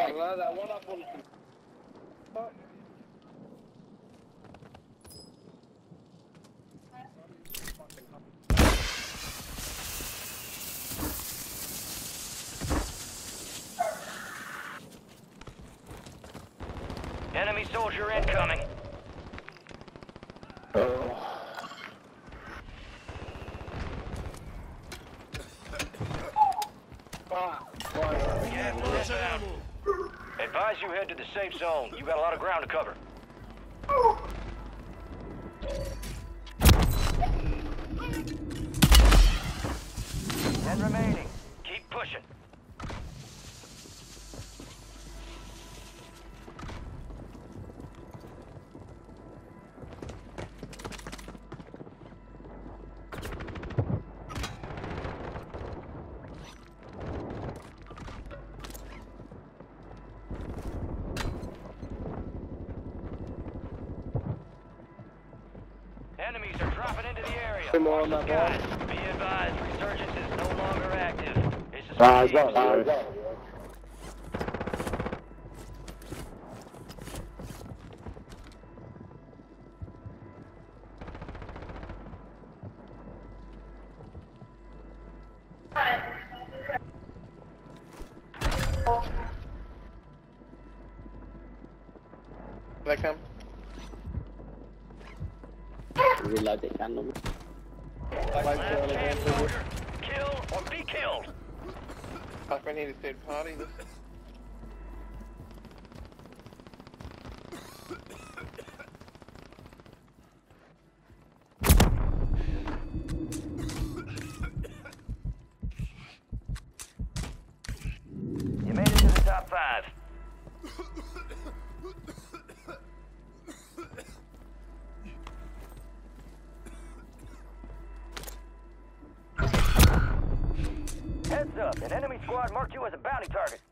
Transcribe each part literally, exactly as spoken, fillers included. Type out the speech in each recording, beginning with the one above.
Enemy soldier incoming. Oh. Gas inbound. Advise you head to the safe zone. You got a lot of ground to cover. Ten remaining. Keep pushing. Enemies are dropping into the area. More on that Guys, be advised, resurgence is no longer active. This is Ah, I got it. They come. Reload it, can them. Last chance, soldier. Kill or be killed. Like we need a third party. This. You made it to the top five. Heads up, an enemy squad marked you as a bounty target.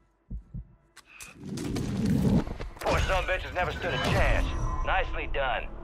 Poor son bitch has never stood a chance. Nicely done.